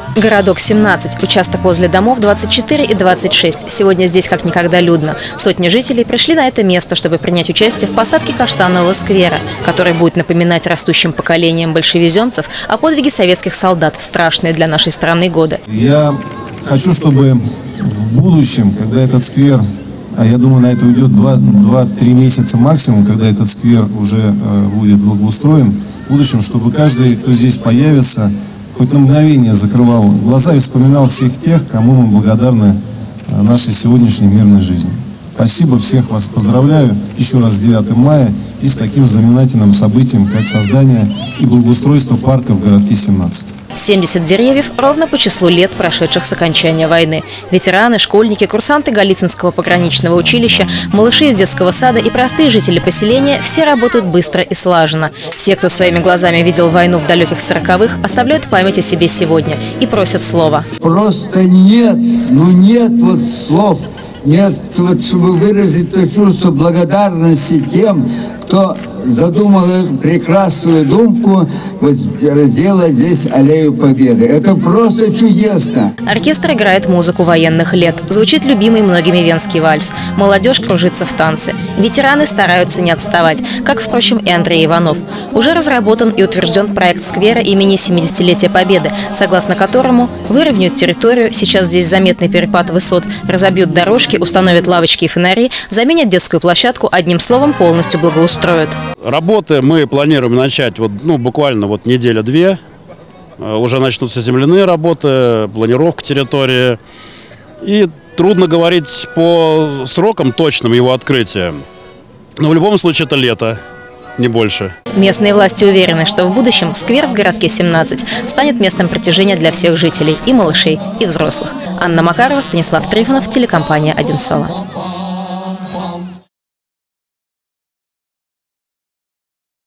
Городок 17, участок возле домов 24 и 26. Сегодня здесь как никогда людно. Сотни жителей пришли на это место, чтобы принять участие в посадке каштанового сквера, который будет напоминать растущим поколениям большевиземцев о подвиге советских солдат в страшные для нашей страны годы. Я хочу, чтобы в будущем, когда этот сквер, а я думаю, на это уйдет 2-3 месяца максимум, когда этот сквер уже будет благоустроен, в будущем, чтобы каждый, кто здесь появится, хоть на мгновение закрывал глаза и вспоминал всех тех, кому мы благодарны нашей сегодняшней мирной жизни. Спасибо, всех вас поздравляю еще раз с 9 мая и с таким знаменательным событием, как создание и благоустройство парка в городке 17. 70 деревьев ровно по числу лет, прошедших с окончания войны. Ветераны, школьники, курсанты Голицынского пограничного училища, малыши из детского сада и простые жители поселения – все работают быстро и слаженно. Те, кто своими глазами видел войну в далеких 40-х, оставляют память о себе сегодня и просят слова. Просто нет вот слов, нет, вот, чтобы выразить то чувство благодарности тем, кто задумал эту прекрасную думку вот, сделать здесь аллею Победы. Это просто чудесно. Оркестр играет музыку военных лет. Звучит любимый многими венский вальс. Молодежь кружится в танце. Ветераны стараются не отставать, как, впрочем, и Андрей Иванов. Уже разработан и утвержден проект сквера имени 70-летия Победы, согласно которому выровняют территорию, сейчас здесь заметный перепад высот, разобьют дорожки, установят лавочки и фонари, заменят детскую площадку, одним словом, полностью благоустроят. Работы мы планируем начать буквально неделя-две. Уже начнутся земляные работы, планировка территории. И трудно говорить по срокам точным его открытия. Но в любом случае это лето, не больше. Местные власти уверены, что в будущем сквер в городке 17 станет местом притяжения для всех жителей, и малышей, и взрослых. Анна Макарова, Станислав Трифонов, телекомпания «Одинцово».